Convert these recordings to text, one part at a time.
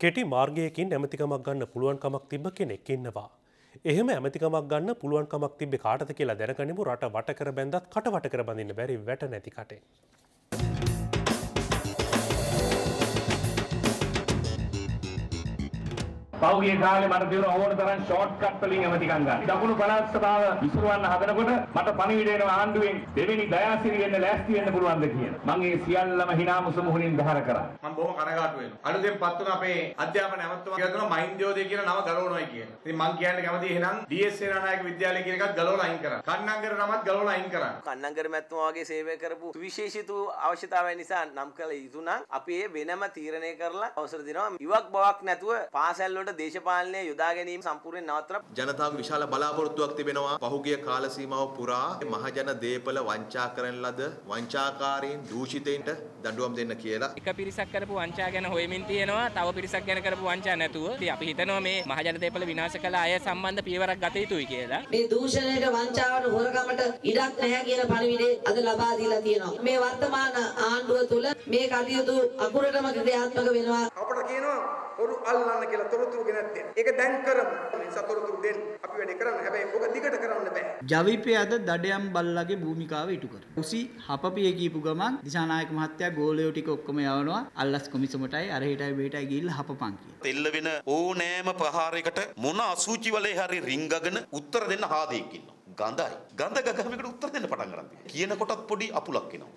කෙටි මාර්ගයකින් ඇමතිකමක් ගන්න පුළුවන්කමක් තිබ්බ කෙනෙක් ඉන්නවා. එහෙම ඇමතිකමක් ගන්න පුළුවන්කමක් තිබ්බේ කාටද කියලා දැනගනිමු. රට වට කර බැන්දත් කට වට කර බඳින්න බැරි වැට නැති කටේ. පෞගේ කාලේ මට දින ඕන තරම් ෂෝට් කට් වලින් ඇමතිකම් ගන්න. දකුණු පළාත් සභාව විසිරවන්න හදනකොට මට පණිවිඩ එනවා ආණ්ඩුවෙන් දෙවෙනි දයාසිරි වෙන්න ලෑස්ති වෙන්න පුළුවන්ද කියලා. මම ඒ සියල්ලම හිනාමුසු මුහුණින් බහර කරා. මම බොහොම කනගාටු වෙනවා. අලුතෙන් පත් වුණ අපේ අධ්‍යාපන ඇමතුමා කියලා දුන්නා මහින්දෝදේ කියන නම ගලවනවායි කියලා. ඉතින් මං කියන්නේ කැමති එහෙනම් DS සේනානායක විද්‍යාලය කියන එකත් ගලවලා අයින් කරන්න. කන්නංගර නමත් ගලවලා අයින් කරන්න. කන්නංගර මැතිතුමා වගේ සේවය කරපු විශේෂිත අවශ්‍යතාවය නිසා නම් කළ යුතු නම් අපි ඒ වෙනම තීරණය කරලා අවසර දෙනවා. ඉවක් බවක් නැතුව පාසල් වලට දේශපාලනය යොදා ගැනීම සම්පූර්ණයෙන් නවත්තලා ජනතාවගේ විශාල බලාපොරොත්තුවක් තිබෙනවා. පහුගිය කාල සීමාව පුරා මහජන දේපල වංචා කරන ලද වංචාකාරීන් දූෂිතයින්ට දඬුවම් දෙන්න කියලා. එක පිරිසක් කරපු වංචා ගැන හොයමින් තියෙනවා. තව පිරිසක් ගැන කරපු වංචා නැතුව. ඉතින් අපි හිතනවා මේ මහජන දේපල විනාශ කළ අය සම්බන්ධ පියවරක් ගත යුතුයි කියලා. මේ දූෂණයට වංචාවට හොරකමට ඉඩක් නැහැ කියන පණිවිඩය අද ලබා දීලා තියෙනවා. මේ වර්තමාන ආණ්ඩුව තුල මේ කටයුතු අකුරටම ක්‍රියාත්මක වෙනවා. අපට කියනවා හොරු අල්ලන්න කියලා තොරතුරු ගෙනත් ඒක දැන් කරමු. මේ සතොරතුරු දෙන්න අපි වැඩේ කරන්න. හැබැයි ඔබ දිගට කරන්න බෑ. ජවිපේ අද දඩයම් බල්ලගේ භූමිකාව ඉටු කර. උසි හපපිය කියපු ගමන් දිසානායක මහත්තයා ගෝලයෝ ටික ඔක්කොම යවනවා. අල්ලස් කොමිසමටයි අර හිටයි මේටයි ගිහිල්ලා හපපන් කියලා. තෙල්ල වෙන ඕනෑම ප්‍රහාරයකට මොන අසුචි වලේ හරි රිංගගෙන උත්තර දෙන්න හාදෙක් ඉන්නවා. ගඳයි. ගඳ ගගමකට උත්තර දෙන්න පටන් ගන්නවා. කියන කොටත් පොඩි අපුලක් එනවා.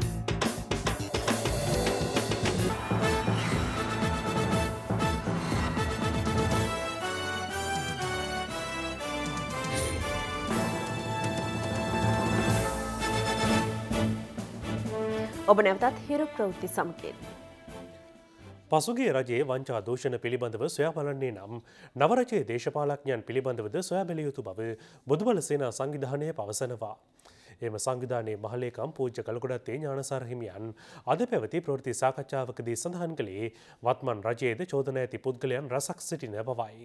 ඔබ නැවතත් හිරු ප්‍රවෘත්ති සමගින්. පසුගිය රජයේ වංචා දූෂණ පිළිබඳව සොයා බලන්නේ නම් නව රජයේ දේශපාලඥයන් පිළිබඳවද සොයා බැලිය යුතු බව බුදුබල සේනා සංවිධානය පවසනවා. එම සංවිධානයේ මහලේකම් පූජ්‍ය කලකොඩත්තේ ඥානසාර හිමියන් අද පැවති ප්‍රවෘත්ති සාකච්ඡාවකදී සඳහන් කළේ වත්මන් රජයේද චෝදනා ඇති පුද්ගලයන් රසක් සිටින බවයි.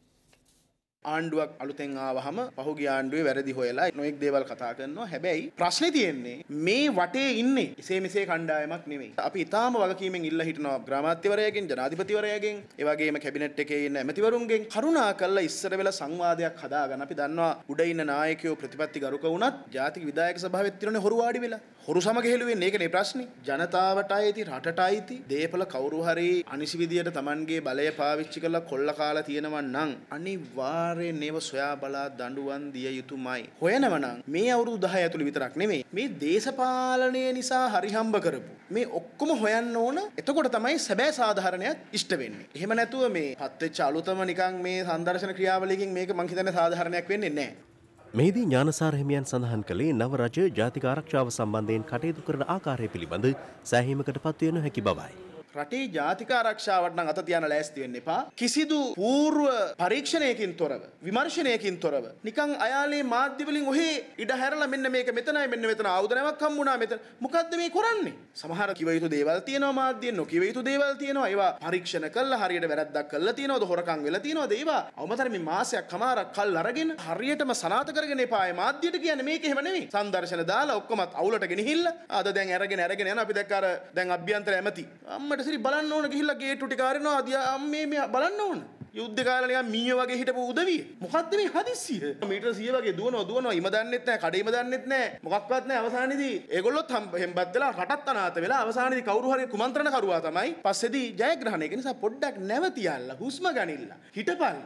ආණ්ඩුවක් අලුතෙන් ආවහම පහුගිය ආණ්ඩුවේ වැරදි හොයලා නොඑක් දේවල් කතා කරනවා. හැබැයි ප්‍රශ්නේ තියෙන්නේ මේ වටේ ඉන්නේ එසේ මෙසේ කණ්ඩායමක් නෙමෙයි. අපි ඊටාම වගකීමෙන් ඉල්ලා හිටනවා ග්‍රාමාත්‍යවරයාගෙන්, ජනාධිපතිවරයාගෙන්, ඒ වගේම කැබිනට් එකේ ඉන්න ඇමතිවරුන්ගෙන් කරුණා කරලා ඉස්සර වෙලා සංවාදයක් හදාගන්න. අපි දන්නවා උඩ ඉන්න නායකයෝ ප්‍රතිපත්ති ගරුක වුණත් ජාතික විධායක සභාවෙත් තියෙනනේ හොරු වාඩි වෙලා. හොරු සමග හෙළුවෙන්නේ ඒකනේ ප්‍රශ්නේ. ජනතාවට අයිති, රටට අයිති දේපල කවුරු හරි අනිසි විදියට Tamanගේ බලය පාවිච්චි කරලා කොල්ල කාලා තියෙනවා නම් අනිවාර්යයෙන් ඒව සොයා බලා දඬුවම් දිය යුතුමයි. හොයනවා නම් මේ අවුරුදු 10 ඇතුළේ විතරක් නෙමෙයි මේ දේශපාලනය නිසා හරි හම්බ කරපු මේ ඔක්කොම හොයන්න ඕන. එතකොට තමයි සැබෑ සාධාරණයක් ඉෂ්ට වෙන්නේ. එහෙම නැතුව මේ පත් වෙච්ච අලුතම නිකන් මේ සංදර්ශන ක්‍රියාවලියකින් මේක මං හිතන්නේ සාධාරණයක් වෙන්නේ නැහැ. මෙහිදී ඥානසාර හිමියන් සඳහන් කළේ නව රජ ජාතික ආරක්ෂාව සම්බන්ධයෙන් කටයුතු කරන ආකාරය පිළිබඳ සෑහීමකට පත්විය නොහැකි බවයි. රටේ ජාතික ආරක්ෂාවට නම් අත තියන්න ලෑස්ති වෙන්න එපා. කිසිදු పూర్ව පරීක්ෂණයකින් තොරව, විමර්ශනයකින් තොරව නිකන් අයාලේ මාධ්‍ය වලින් ඔහේ ඉඩ හැරලා මෙන්න මේක මෙතනයි මෙන්න මෙතන ආයුධනයක් හම්බුණා මෙතන. මොකද්ද මේ කරන්නේ? සමහර කිව යුතු දේවල් තියෙනවා මාධ්‍යෙන්, නොකිව යුතු දේවල් තියෙනවා. ඒවා පරීක්ෂණ කළා හරියට වැරද්දක් කළා තියෙනවද, හොරකම් වෙලා තියෙනවද? ඒවා අවමතර මේ මාසයක් කමාරක් කල් අරගෙන හරියටම සනාථ කරගෙන එපා. ඒ මාධ්‍යට කියන්නේ මේක එහෙම නෙමෙයි. සංදර්ශන දාලා ඔක්කොමත් අවුලට ගෙනහිල්ලා අද දැන් අරගෙන යන අපි දැක්ක අර දැන් අභ්‍යන්තර ඇමති අම්මට සිරි බලන්න ඕන ගිහිල්ලා ගේට්ටු ටික අරිනවා මේ බලන්න ඕන යුද්ධ කාලේ නිකන් මීයෝ වගේ හිටපු උදවිය මොකද්ද මේ හදිස්සිය මීටර 100 වගේ දුවනවා ඉම දන්නෙත් නැහැ කඩේම දන්නෙත් නැහැ මොකක්වත් නැහැ අවසානයේදී ඒගොල්ලොත් හෙම්බත් වෙලා රටත් අනාථ වෙලා අවසානයේදී කවුරු හරි කුමන්ත්‍රණ කරුවා තමයි පස්සේදී ජයග්‍රහණය. ඒ නිසා පොඩ්ඩක් නැවතියල්ලා හුස්ම ගනින්න හිටපල්ලා.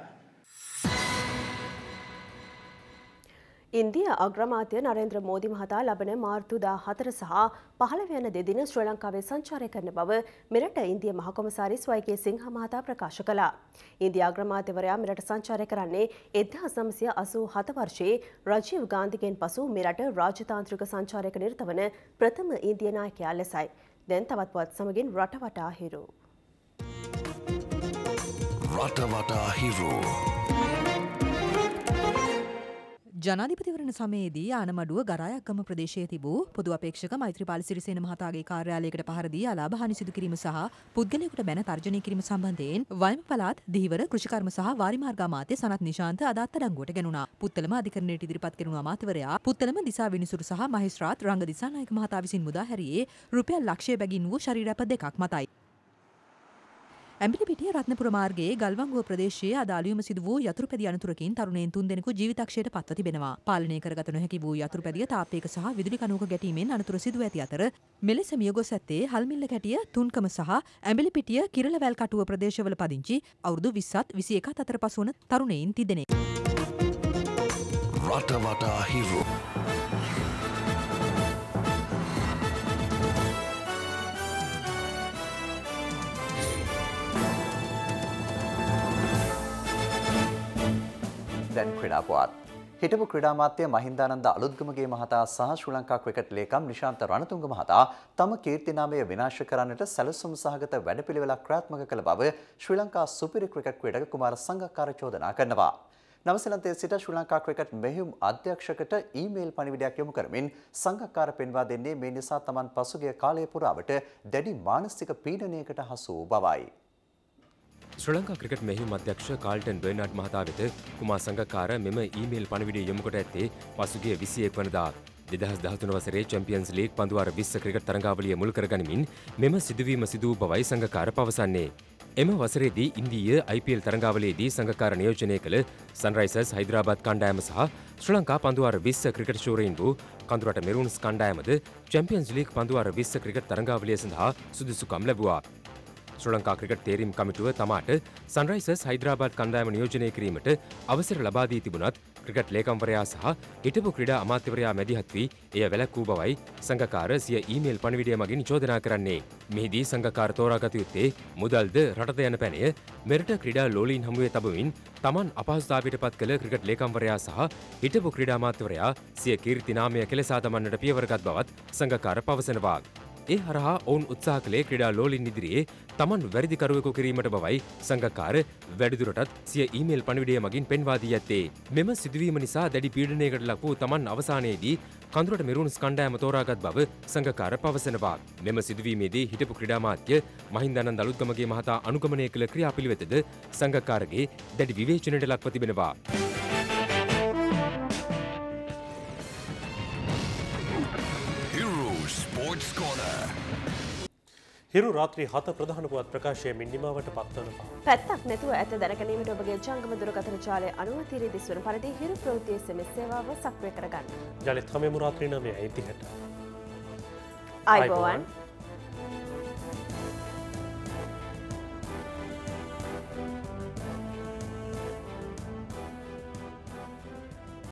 ඉන්දියා අග්‍රාමාත්‍ය නරේන්ද්‍ර මෝදි මහතා ලබන මාර්තු 14 සහ 15 යන දෙදින ශ්‍රී ලංකාවේ සංචාරය කරන බව මෙරට ඉන්දියා මහ කොමසාරිස් වයිකේ සිංහ මහතා ප්‍රකාශ කළා. ඉන්දියා අග්‍රාමාත්‍යවරයා මෙරට සංචාරය කරන්නේ 1987 වර්ෂයේ රජීව් ගාන්ධිගෙන් පසු මෙරට රාජතාන්ත්‍රික සංචාරයක නිරත වන ප්‍රථම ඉන්දියා නායකයා ලෙසයි. දැන් තවත් පුවත් සමගින් රටවටා හිරු. රටවටා හිරු. ජනාධිපතිවරණ සමයේදී ආනමඩුව ගරායක්ගම ප්‍රදේශයේ තිබූ පොදු අපේක්ෂක මෛත්‍රීපාල සිරිසේන මහතාගේ කාර්යාලයකට පහර දී අලාභ සිදු කිරීම සහ පුද්ගලයෙකුට බැන තර්ජනය කිරීම සම්බන්ධයෙන් වයඹ පළාත් දිහිවර කෘෂිකර්ම සහ වාරිමාර්ග අමාත්‍ය සනත් නිශාන්ත අද අත්අඩංගුවට ගැනුණා. පුත්තලම අධිකරණයට ඉදිරිපත් කෙරුණු අමාත්‍යවරයා පුත්තලම දිසා විනිසුරු සහ මහේස්ත්‍රාත් රංග දිසානායක මහතා විසින් මුදා හැරියේ රුපියල් ලක්ෂය බැගින් වූ ශරීරප දෙකක් මතයි. ඇඹිලිපිටිය රත්නපුර මාර්ගයේ ගල්වංගුව ප්‍රදේශයේ අද අලුයම සිදු වූ යතුරුපැදි අනතුරකින් තරුණයන් 3 දෙනෙකු ජීවිතක්ෂයට පත්ව තිබෙනවා. පාලනය කරගත නොහැකි වූ යතුරුපැදිය තාප්පයක සහ විදුලි කණුවක ගැටීමෙන් අනතුර සිදුව ඇති අතර මෙලෙස මියගොස් ඇත්තේ හල්මිල්ල කැටිය තුන්කම සහ ඇඹිලිපිටිය කිරලවැල් කටුව ප්‍රදේශවල පදිංචි අවුරුදු 20ත් 21ත් අතර පසු වන තරුණයින් තිදෙනෙක්. රටවටා හිරු දැන් ක්‍රීඩා පුවත්. හිටපු ක්‍රීඩා මාත්‍ය මහින්දානන්ද අලුත්ගමගේ මහතා සහ ශ්‍රී ලංකා ක්‍රිකට් ලේකම් නිශාන්ත රණතුංග මහතා තම කීර්තිනාමය විනාශ කරන්නට සැලසුම් සහගත වැඩපිළිවෙලක් ක්‍රියාත්මක කළ බව ශ්‍රී ලංකා සුපිරි ක්‍රිකට් ක්‍රීඩක කුමාර සංගක්කාර චෝදනා කරනවා. නවසීලන්තයේ සිට ශ්‍රී ලංකා ක්‍රිකට් මෙහෙයුම් අධ්‍යක්ෂකට ඊමේල් පණිවිඩයක් යොමු කරමින් සංගක්කාර පෙන්වා දෙන්නේ මේ නිසා Taman පසුගිය කාලය පුරාවට දැඩි මානසික පීඩනයකට හසු වූ බවයි. ශ්‍රී ලංකා ක්‍රිකට් මෙහෙයුම් අධ්‍යක්ෂ කාල්ටන් බර්නාඩ් මහතා වෙත කුමාර සංගක්කාර මෙම ඊමේල් පණිවිඩය යොමු කොට ඇත්තේ පසුගිය 21 වනදා 2013 වසරේ චැම්පියන්ස් ලීග් පන්දුවාර 20 ක්‍රිකට් තරඟාවලිය මුල් කරගනිමින් මෙම සිදුවීම සිදු වූ බවයි සංගක්කාර පවසන්නේ. එම වසරේදී ඉන්දීය IPL තරඟාවලියේදී සංගක්කාර නියෝජනය කළ සන්රයිසර්ස් හයිදරාබාද් කණ්ඩායම සහ ශ්‍රී ලංකා පන්දුවාර 20 ක්‍රිකට් ශූරයින් වූ කඳුරට මෙරූන්ස් කණ්ඩායමද චැම්පියන්ස් ලීග් පන්දුවාර 20 ක්‍රිකට් තරඟාවලිය සඳහා සුදුසුකම් ලැබුවා. ශ්‍රී ලංකා ක්‍රිකට් තේරීම් කමිටුව තමාට සන්රයිසර්ස් හයිදරාබාද් කණ්ඩායම නියෝජනය කිරීමට අවසර ලබා දී තිබුණත් ක්‍රිකට් ලේකම්වරයා සහ හිටපු ක්‍රීඩා අමාත්‍යවරයා මැදිහත් වී එය වැළැක්වූ බවයි සංගකාර සිය ඊමේල් පණිවිඩය මගින් චෝදනා කරන්නේ. මෙහිදී සංගකාර තෝරාගත යුත්තේ මුදල්ද රටට යන පැනය මෙරට ක්‍රීඩා ලෝලීන් හමුවේ තබමින් Taman අපහසුතාවයට පත් කළ ක්‍රිකට් ලේකම්වරයා සහ හිටපු ක්‍රීඩා අමාත්‍යවරයා සිය කීර්තිනාමය කෙලසා දමන්නට පියවරගත් බවත් සංගකාර පවසනවා. ඒ හරහා ඔවුන් උත්සාහ කළේ ක්‍රීඩා ලෝලින් ඉදිරියේ Taman වැරදිකරුවෙකු කිරීමට බවයි සංගක්කාර වැඩිදුරටත් සිය ඊමේල් පණිවිඩය මගින් පෙන්වා දී ඇත්තේ. මෙම සිදුවීම නිසා දැඩි පීඩනයකට ලක් වූ Taman අවසානයේදී කඳුරට මෙරූන්ස් කණ්ඩායම තෝරාගත් බව සංගක්කාර පවසනවා. මෙම සිදුවීමේදී හිටපු ක්‍රීඩා මාත්‍ය මහින්දානන්ද අලුත්ගමගේ මහතා අනුගමනය කළ ක්‍රියාපිළිවෙතද සංගක්කාරගේ දැඩි විවේචනයට ලක්ව තිබෙනවා. හිරු රාත්‍රී 7 ප්‍රධාන පුවත් ප්‍රකාශය මිනිමාවට පත්වනවා. පැත්තක් නැතුව ඇත දැනගැනීමට ඔබගේ ජංගම දුරකථන ජාලය 90 දිස්වන පරිදි හිරු ප්‍රවෘත්ති SMS සේවාව සක්‍රිය කරගන්න. ජලිත් 9 රාත්‍රී 9:30ට. ආයිබෝවන්.